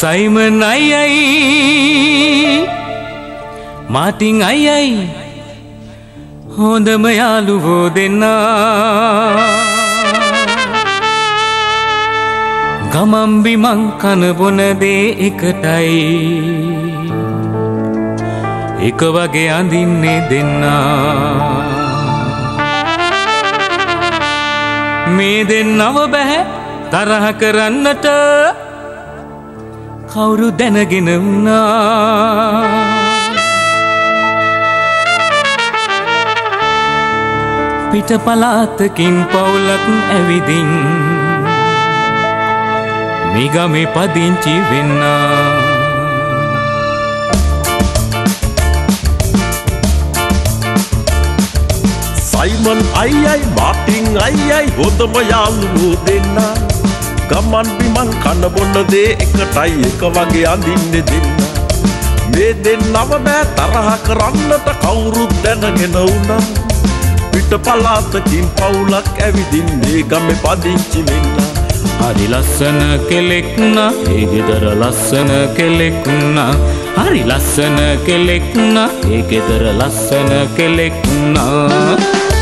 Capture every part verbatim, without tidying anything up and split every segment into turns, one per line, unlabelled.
Simon ayai Martin ayai හොඳම යාළුවෝ දෙන්නා ගමන් බිමන් කන බොන දේ එකටයි එක වගේ අඳින්නේ දෙන්නා මේ දෙන්නව බෑ තරහ කරන්නට කවුරු දැනගෙන වුණා පිට පලාතකින් පවුලක් ඇවිදින් මේ ගමේ පදිංචි වෙන්න
සයිමන් අයියයි මාටින් අයියයි හොඳම යාළුවෝ දෙන්න ගමන් බිමන් කන බොන දේ එකටයි එක වගේ අඳින්නේ දෙන්න මේ දෙන්නව බෑ තරහ කරන්නට කවුරුත් දැනගෙන වුණා පිට පලාතකින් පවුලක් ඇවිදින් මේ ගමේ පදිංචි වෙන්න
හරි ලස්සන කෙලෙක් නා ඒ ගෙදර ලස්සන කෙලෙක් නා හරි ලස්සන කෙලෙක් නා ඒ ගෙදර ලස්සන කෙලෙක් නා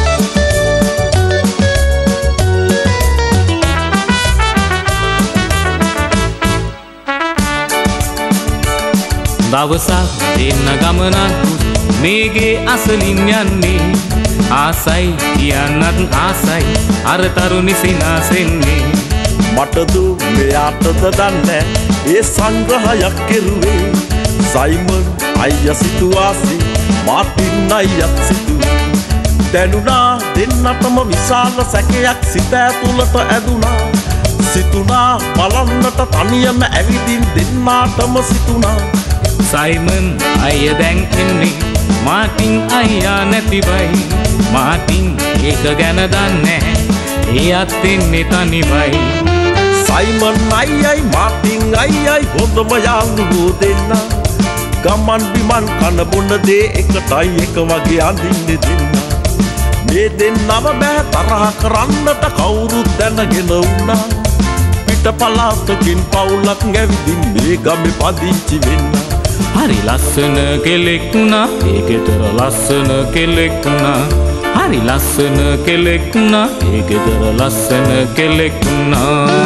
දවසක් දෙන්න ගමනක් මේගේ අසලින් යන්නේ ආසයි කියන්නත් ආසයි අර තරුණි සිනාසෙන්නේ
මටදු මෙයාටද දන්නේ ඒ සංග්‍රහයක් කෙරුවේ සයිමන් අයියා සිතුවාසි මාටින් අයියත් සිතුවේ දැනුණා දෙන්නටම විශාල සැකයක් සිත ඇතුළට ඇදුණා සිතුණා බලන්නට තනියම ඇවිදින් දෙන්නාටම සිතුණා
සයිමන් අයියා දැන් එන්නේ මාටින් අයියා නැතිවයි මාටින් ඒක ගැන දන්නේ එයත් එන්නේ තනිවයි
සයිමන් අයියයි මාටින් අයියයි හොඳම යාළුවෝ දෙන්න ගමන් බිමන් කන බොන දේ එකටයි එක වගේ අඳින්නේ දෙන්න මේ දෙන්නව බෑ තරහ කරන්නට කවුරුත් දැනගෙන වුණා පිට පලාතකින් පවුලක් ඇවිදින් මේ ගමේ පදිංචි වෙන්න
හරි ලස්සන කෙලෙක් වුණා ඒ ගෙදර ලස්සන කෙලෙක් වුණා හරි ලස්සන කෙලෙක් වුණා ඒ ගෙදර ලස්සන කෙලෙක් වුණා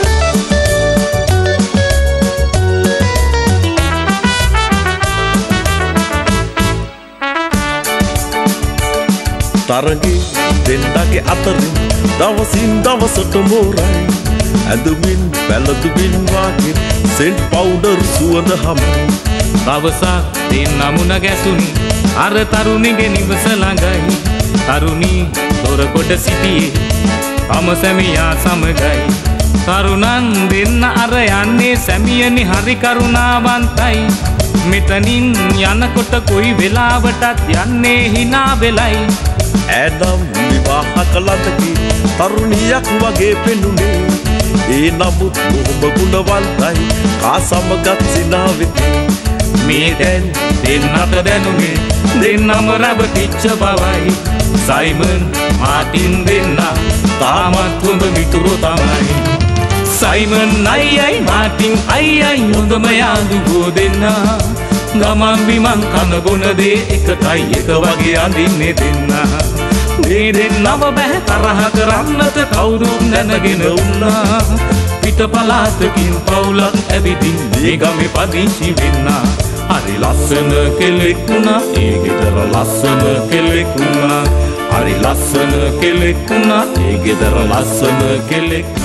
තරගේ දෙන්නගේ අතරින් දවසින් දවසට මෝරයි ඇඳුමින් පැළඳුමින් වාගේ සෙන්ට් පවුඩර් සුවඳ හමයි
දවසක් දෙන්න මුණ ගැසුනි අර තරුණිගේ නිවස ළඟයි තරුණි දොර කොට සිටියේ තම සැමියා සමගයි තරුණන් දෙන්න අර යන්නේ සැමියනි හරි කරුණාවන්තයි මෙතනින් යනකොට කොයි වෙලාවටත් යන්නේ hina වෙලයි
ඇනම් විවාහ කළදකි තරුණියක් වගේ පෙනුනේ ඒ නමුත් බොහොම ගුණවන්තයි කා සමගත් සිනාවෙති
මේ දැන් දෙන්නට දැනුනේ දෙන්නම රැවටිච්ච බවයි සයිමන් මාටින් දෙන්න තාමත් හොඳ මිතුරෝ තමයි සයිමන් අයියයි මාටින් අයියයි හොඳම යාළුවෝ දෙන්න ගමන් බිමන් කන බොන දේ එකටයි එක වගේ අඳින්නේ දෙන්න මේ දෙන්නව බෑ තරහ කරන්නට කවුරුත් දැනගෙන වුණා පිට පලාතකින් පවුලක් ඇවිදින් මේ ගමේ පදිංචි වෙන්න හරි ලස්සන කෙලෙක් වුණා ඒ ගෙදර ලස්සන කෙලෙක් වුණා හරි ලස්සන කෙලෙක් වුණා ඒ ගෙදර ලස්සන කෙලෙක්